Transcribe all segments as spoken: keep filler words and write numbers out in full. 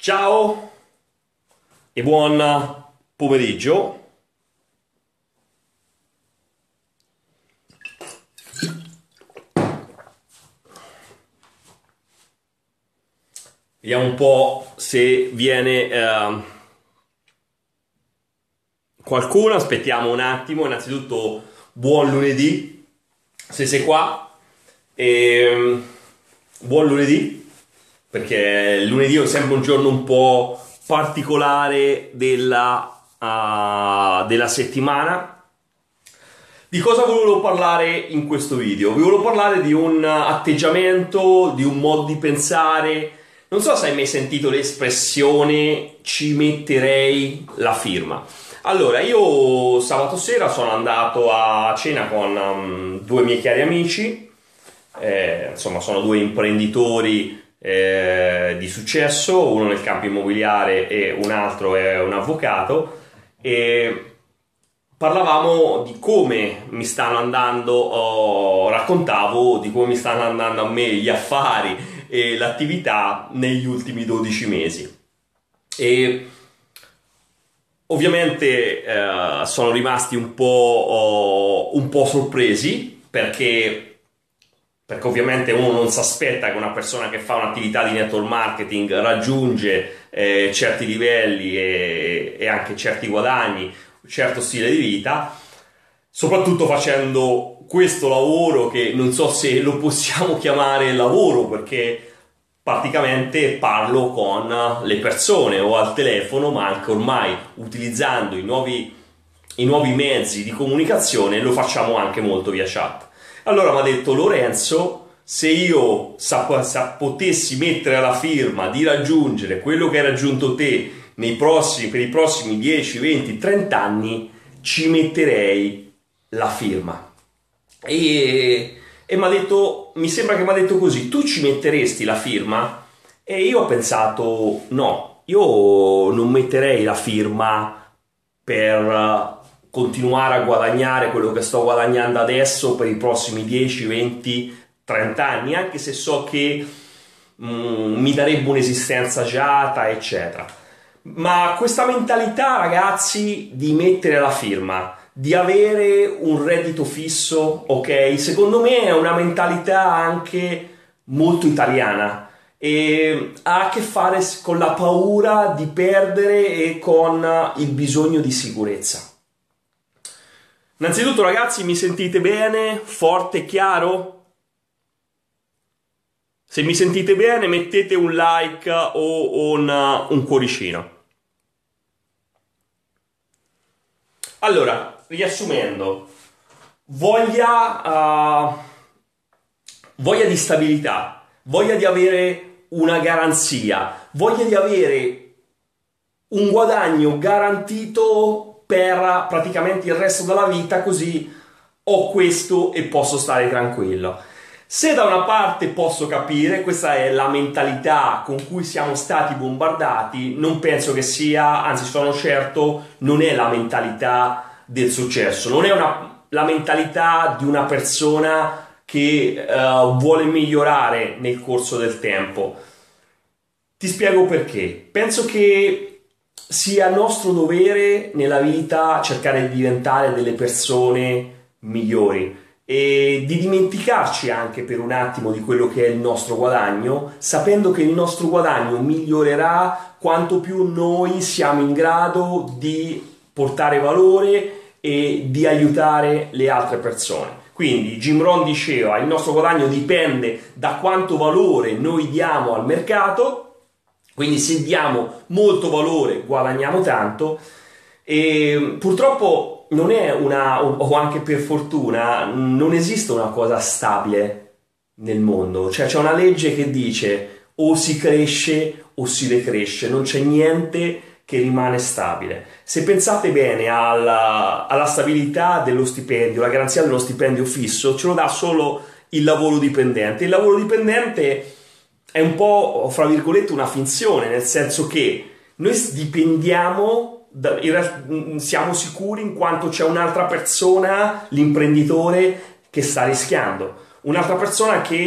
Ciao e buon pomeriggio. Vediamo un po' se viene eh, qualcuno. Aspettiamo un attimo. Innanzitutto buon lunedì se sei qua. E, buon lunedì, perché il lunedì è sempre un giorno un po' particolare della, uh, della settimana. Di cosa volevo parlare in questo video? Vi volevo parlare di un atteggiamento, di un modo di pensare. Non so se hai mai sentito l'espressione ci metterei la firma. Allora, io sabato sera sono andato a cena con um, due miei cari amici, eh, insomma sono due imprenditori eh, di successo, uno nel campo immobiliare e un altro è un avvocato, e parlavamo di come mi stanno andando, oh, raccontavo di come mi stanno andando a me gli affari e l'attività negli ultimi dodici mesi. E ovviamente eh, sono rimasti un po', oh, un po' sorpresi, perché, perché ovviamente uno non si aspetta che una persona che fa un'attività di network marketing raggiunge eh, certi livelli e, e anche certi guadagni, un certo stile di vita, soprattutto facendo questo lavoro che non so se lo possiamo chiamare lavoro, perché praticamente parlo con le persone o al telefono, ma anche ormai utilizzando i nuovi, i nuovi mezzi di comunicazione lo facciamo anche molto via chat. Allora mi ha detto: Lorenzo, se io sa, sa, potessi mettere la firma di raggiungere quello che hai raggiunto te nei prossimi, per i prossimi dieci, venti, trenta anni, ci metterei la firma. E, e mi ha detto, mi sembra che mi ha detto così: tu ci metteresti la firma? E io ho pensato, no, io non metterei la firma per continuare a guadagnare quello che sto guadagnando adesso per i prossimi dieci, venti, trenta anni, anche se so che mm, mi darebbe un'esistenza agiata, eccetera. Ma questa mentalità, ragazzi, di mettere la firma, di avere un reddito fisso, ok? Secondo me è una mentalità anche molto italiana e ha a che fare con la paura di perdere e con il bisogno di sicurezza. Innanzitutto, ragazzi, mi sentite bene? Forte e chiaro? Se mi sentite bene, mettete un like o un, un cuoricino. Allora, riassumendo, voglia, uh, voglia di stabilità, voglia di avere una garanzia, voglia di avere un guadagno garantito per praticamente il resto della vita, così ho questo e posso stare tranquillo. Se da una parte posso capire, questa è la mentalità con cui siamo stati bombardati, non penso che sia, anzi sono certo, non è la mentalità del successo, non è una, la mentalità di una persona che uh, vuole migliorare nel corso del tempo. Ti spiego perché. Penso che sia nostro dovere nella vita cercare di diventare delle persone migliori e di dimenticarci anche per un attimo di quello che è il nostro guadagno, sapendo che il nostro guadagno migliorerà quanto più noi siamo in grado di portare valore e di aiutare le altre persone. Quindi Jim Rohn diceva: il nostro guadagno dipende da quanto valore noi diamo al mercato, quindi se diamo molto valore guadagniamo tanto. E purtroppo non è una, o anche per fortuna, non esiste una cosa stabile nel mondo, cioè c'è una legge che dice o si cresce o si decresce, non c'è niente che rimane stabile. Se pensate bene alla, alla stabilità dello stipendio, la garanzia dello stipendio fisso ce lo dà solo il lavoro dipendente. Il lavoro dipendente è un po', fra virgolette, una finzione, nel senso che noi dipendiamo, siamo sicuri in quanto c'è un'altra persona, l'imprenditore, che sta rischiando, un'altra persona che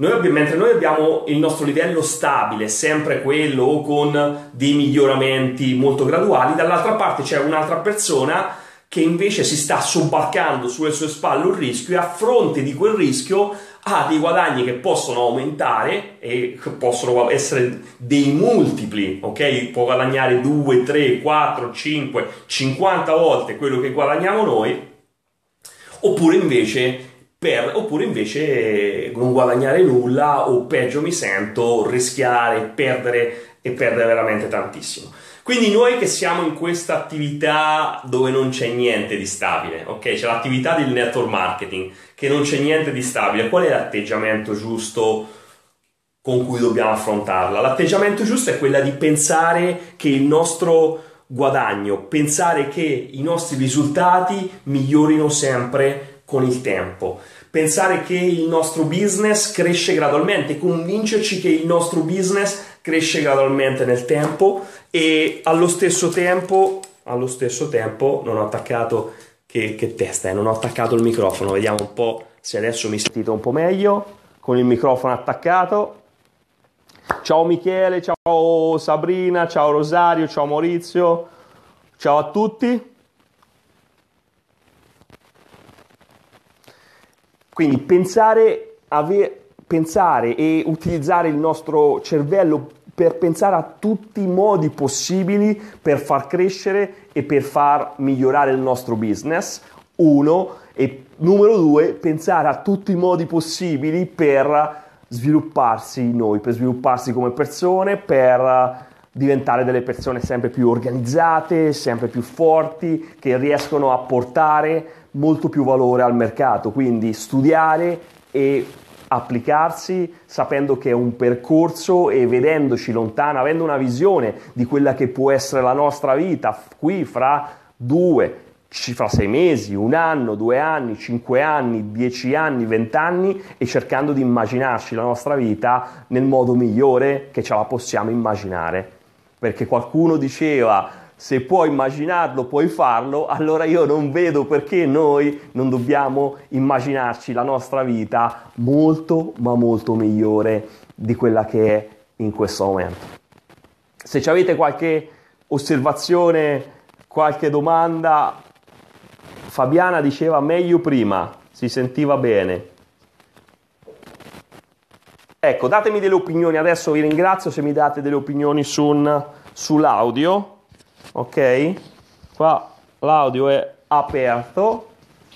Noi, mentre noi abbiamo il nostro livello stabile, sempre quello o con dei miglioramenti molto graduali, dall'altra parte c'è un'altra persona che invece si sta sobbarcando sulle sue spalle un rischio e a fronte di quel rischio ha dei guadagni che possono aumentare e possono essere dei multipli, ok? Può guadagnare due, tre, quattro, cinque, cinquanta volte quello che guadagniamo noi, oppure invece Per, oppure invece non guadagnare nulla o peggio mi sento rischiare, perdere e perdere veramente tantissimo. Quindi noi che siamo in questa attività dove non c'è niente di stabile, ok? C'è l'attività del network marketing che non c'è niente di stabile. Qual è l'atteggiamento giusto con cui dobbiamo affrontarla? L'atteggiamento giusto è quella di pensare che il nostro guadagno, pensare che i nostri risultati migliorino sempre con il tempo, pensare che il nostro business cresce gradualmente, convincerci che il nostro business cresce gradualmente nel tempo e allo stesso tempo, allo stesso tempo non ho attaccato, che, che testa è, non ho attaccato il microfono, vediamo un po' se adesso mi sentite un po' meglio con il microfono attaccato. Ciao Michele, ciao Sabrina, ciao Rosario, ciao Maurizio, ciao a tutti. Quindi pensare, ave, pensare e utilizzare il nostro cervello per pensare a tutti i modi possibili per far crescere e per far migliorare il nostro business, uno, e numero due, pensare a tutti i modi possibili per svilupparsi noi, per svilupparsi come persone, per diventare delle persone sempre più organizzate, sempre più forti, che riescono a portare molto più valore al mercato. Quindi studiare e applicarsi sapendo che è un percorso e vedendoci lontano, avendo una visione di quella che può essere la nostra vita qui fra due, fra sei mesi, un anno, due anni, cinque anni, dieci anni, vent'anni e cercando di immaginarci la nostra vita nel modo migliore che ce la possiamo immaginare. Perché qualcuno diceva: se puoi immaginarlo, puoi farlo, allora io non vedo perché noi non dobbiamo immaginarci la nostra vita molto, ma molto migliore di quella che è in questo momento. Se ci avete qualche osservazione, qualche domanda, Fabiana diceva meglio prima, si sentiva bene. Ecco, datemi delle opinioni, adesso vi ringrazio se mi date delle opinioni su, sull'audio. Ok, qua l'audio è aperto,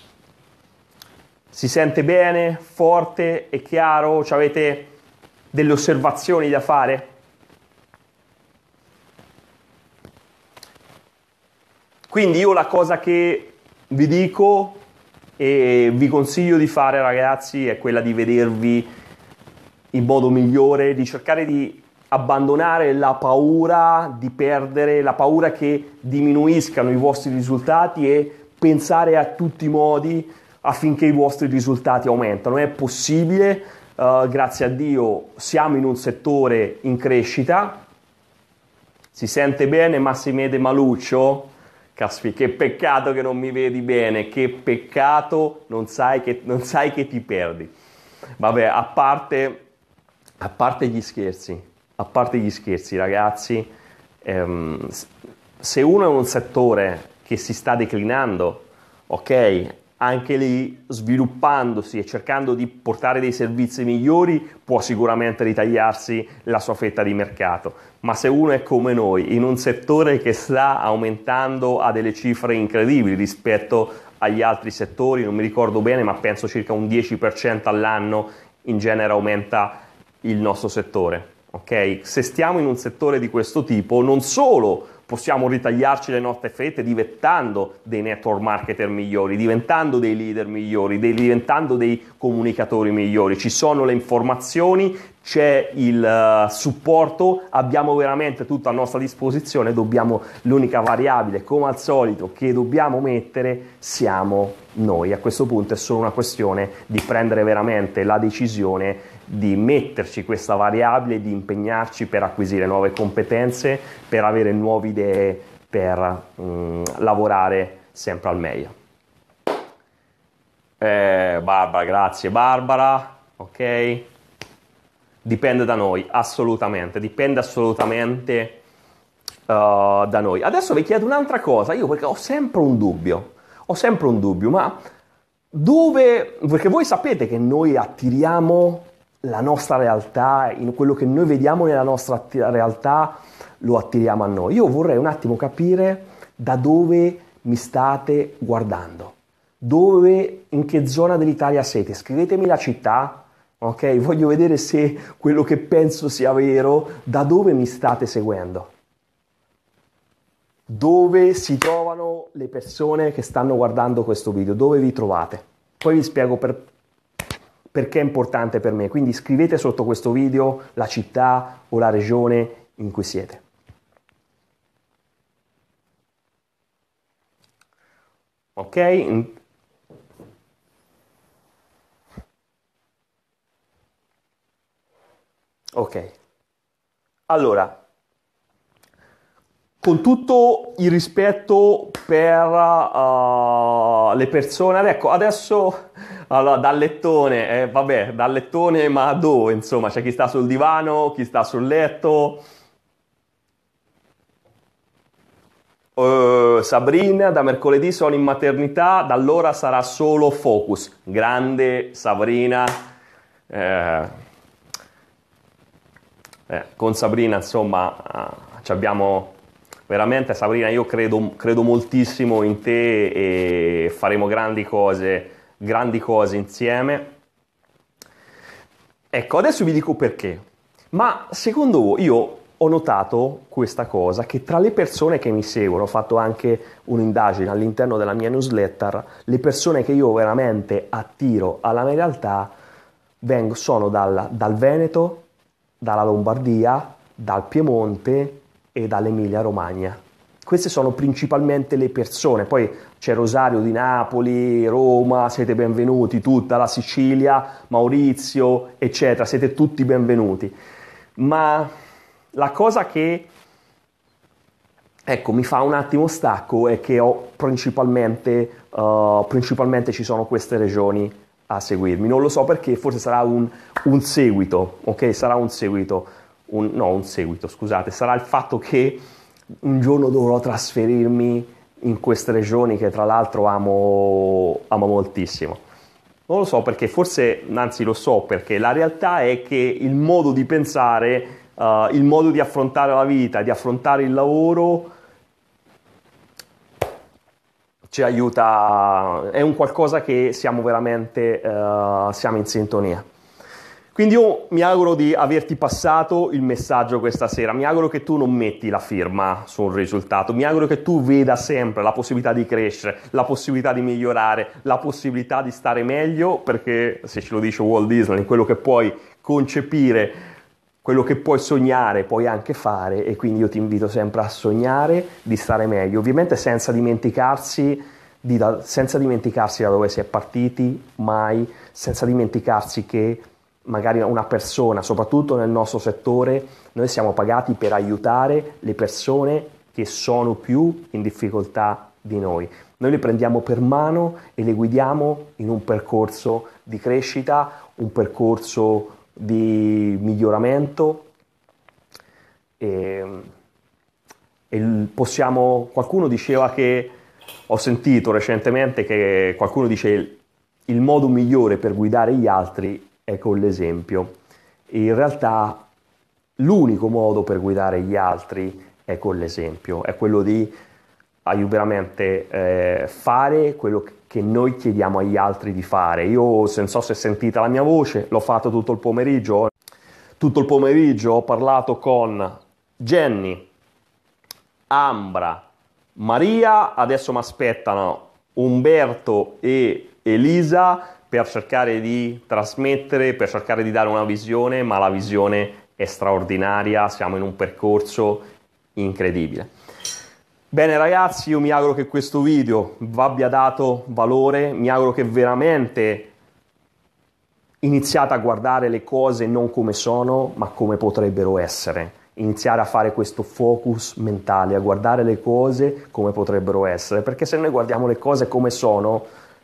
si sente bene, forte e chiaro? Ci avete delle osservazioni da fare? Quindi io la cosa che vi dico e vi consiglio di fare, ragazzi, è quella di vedervi in modo migliore, di cercare di abbandonare la paura di perdere, la paura che diminuiscano i vostri risultati e pensare a tutti i modi affinché i vostri risultati aumentano. È possibile, uh, grazie a Dio siamo in un settore in crescita. Si sente bene Massimede Maluccio? Caspi, che peccato che non mi vedi bene, che peccato, non sai che, non sai che ti perdi. Vabbè, a parte, a parte gli scherzi, a parte gli scherzi, ragazzi, ehm, se uno è in un settore che si sta declinando, ok, anche lì sviluppandosi e cercando di portare dei servizi migliori può sicuramente ritagliarsi la sua fetta di mercato. Ma se uno è come noi, in un settore che sta aumentando a delle cifre incredibili rispetto agli altri settori, non mi ricordo bene, ma penso circa un dieci per cento all'anno in genere aumenta il nostro settore. Okay? Se stiamo in un settore di questo tipo, non solo possiamo ritagliarci le nostre fette diventando dei network marketer migliori, diventando dei leader migliori, dei, diventando dei comunicatori migliori, ci sono le informazioni, c'è il uh, supporto, abbiamo veramente tutto a nostra disposizione, dobbiamo, l'unica variabile, come al solito, che dobbiamo mettere siamo noi. A questo punto è solo una questione di prendere veramente la decisione di metterci questa variabile, di impegnarci per acquisire nuove competenze, per avere nuove idee, per mm, lavorare sempre al meglio. Eh, Barbara, grazie Barbara, ok. Dipende da noi, assolutamente, dipende assolutamente uh, da noi. Adesso vi chiedo un'altra cosa, io perché ho sempre un dubbio, ho sempre un dubbio, ma dove, perché voi sapete che noi attiriamo la nostra realtà, in quello che noi vediamo nella nostra realtà lo attiriamo a noi. Io vorrei un attimo capire da dove mi state guardando, dove, in che zona dell'Italia siete, scrivetemi la città. Ok, voglio vedere se quello che penso sia vero, da dove mi state seguendo, dove si trovano le persone che stanno guardando questo video, dove vi trovate. Poi vi spiego per, perché è importante per me, quindi scrivete sotto questo video la città o la regione in cui siete. Ok? Ok, allora, con tutto il rispetto per uh, le persone, ecco, adesso allora, dal lettone, eh, vabbè, dal lettone, ma dove? Insomma, c'è chi sta sul divano, chi sta sul letto. Uh, Sabrina, da mercoledì sono in maternità, da allora sarà solo focus. Grande Sabrina. Eh, Eh, con Sabrina, insomma, uh, ci abbiamo veramente, Sabrina, io credo, credo moltissimo in te e faremo grandi cose, grandi cose insieme. Ecco, adesso vi dico perché. Ma secondo voi, io ho notato questa cosa, che tra le persone che mi seguono, ho fatto anche un'indagine all'interno della mia newsletter, le persone che io veramente attiro alla mia realtà vengo, sono dal, dal Veneto, dalla Lombardia, dal Piemonte e dall'Emilia Romagna. Queste sono principalmente le persone, poi c'è Rosario di Napoli, Roma, siete benvenuti, tutta la Sicilia, Maurizio, eccetera, siete tutti benvenuti. Ma la cosa che, ecco, mi fa un attimo stacco è che ho principalmente, uh, principalmente ci sono queste regioni a seguirmi, non lo so perché, forse sarà un, un seguito, ok? Sarà un seguito, un, no un seguito, scusate, sarà il fatto che un giorno dovrò trasferirmi in queste regioni che tra l'altro amo, amo moltissimo. Non lo so perché, forse, anzi lo so perché, la realtà è che il modo di pensare, uh, il modo di affrontare la vita, di affrontare il lavoro, ci aiuta, è un qualcosa che siamo veramente, uh, siamo in sintonia. Quindi io mi auguro di averti passato il messaggio questa sera, mi auguro che tu non metti la firma su un risultato, mi auguro che tu veda sempre la possibilità di crescere, la possibilità di migliorare, la possibilità di stare meglio, perché se ce lo dice Walt Disney, quello che puoi concepire, quello che puoi sognare puoi anche fare, e quindi io ti invito sempre a sognare di stare meglio, ovviamente senza dimenticarsi, di da, senza dimenticarsi da dove si è partiti, mai, senza dimenticarsi che magari una persona, soprattutto nel nostro settore, noi siamo pagati per aiutare le persone che sono più in difficoltà di noi. Noi le prendiamo per mano e le guidiamo in un percorso di crescita, un percorso di miglioramento e, e possiamo, qualcuno diceva che, ho sentito recentemente che qualcuno dice il modo migliore per guidare gli altri è con l'esempio. E in realtà l'unico modo per guidare gli altri è con l'esempio, è quello di veramente eh, fare quello che noi chiediamo agli altri di fare. Io, non so se sentite la mia voce, l'ho fatto tutto il pomeriggio. Tutto il pomeriggio ho parlato con Jenny, Ambra, Maria, adesso mi aspettano Umberto e Elisa per cercare di trasmettere, per cercare di dare una visione, ma la visione è straordinaria, siamo in un percorso incredibile. Bene ragazzi, io mi auguro che questo video vi abbia dato valore, mi auguro che veramente iniziate a guardare le cose non come sono, ma come potrebbero essere. Iniziare a fare questo focus mentale, a guardare le cose come potrebbero essere, perché se noi guardiamo le cose come sono,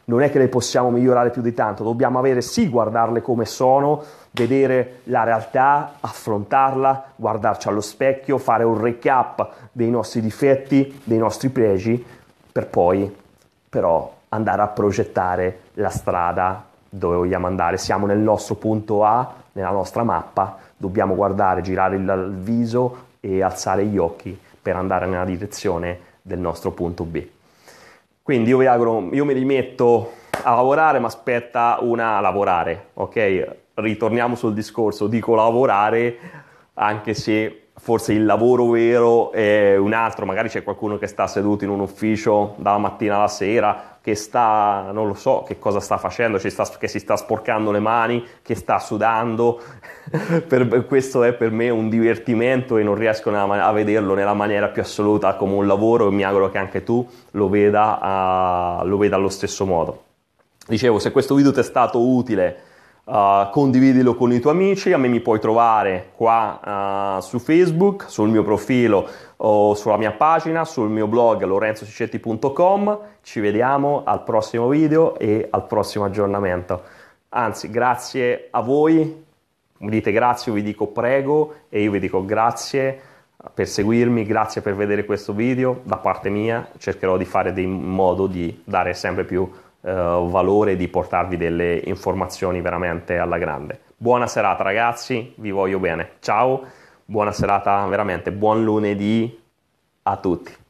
non è che le possiamo migliorare più di tanto, dobbiamo avere sì guardarle come sono, vedere la realtà, affrontarla, guardarci allo specchio, fare un recap dei nostri difetti, dei nostri pregi, per poi però andare a progettare la strada dove vogliamo andare. Siamo nel nostro punto A, nella nostra mappa, dobbiamo guardare, girare il viso e alzare gli occhi per andare nella direzione del nostro punto B. Quindi io vi auguro, io mi rimetto a lavorare, ma aspetta una a lavorare, ok? Ritorniamo sul discorso, dico lavorare, anche se forse il lavoro vero è un altro, magari c'è qualcuno che sta seduto in un ufficio dalla mattina alla sera, che sta, non lo so che cosa sta facendo, ci sta, che si sta sporcando le mani, che sta sudando, per, questo è per me un divertimento e non riesco a vederlo nella maniera più assoluta come un lavoro, e mi auguro che anche tu lo veda, uh, lo veda allo stesso modo. Dicevo, se questo video ti è stato utile, Uh, condividilo con i tuoi amici. A me mi puoi trovare qua uh, su Facebook, sul mio profilo o sulla mia pagina, sul mio blog lorenzo cicetti punto com. Ci vediamo al prossimo video e al prossimo aggiornamento. Anzi, grazie a voi, mi dite grazie, io vi dico prego e io vi dico grazie per seguirmi, grazie per vedere questo video. Da parte mia cercherò di fare in modo di dare sempre più Uh, valore, di portarvi delle informazioni veramente alla grande. Buona serata ragazzi, vi voglio bene, ciao, buona serata, veramente buon lunedì a tutti.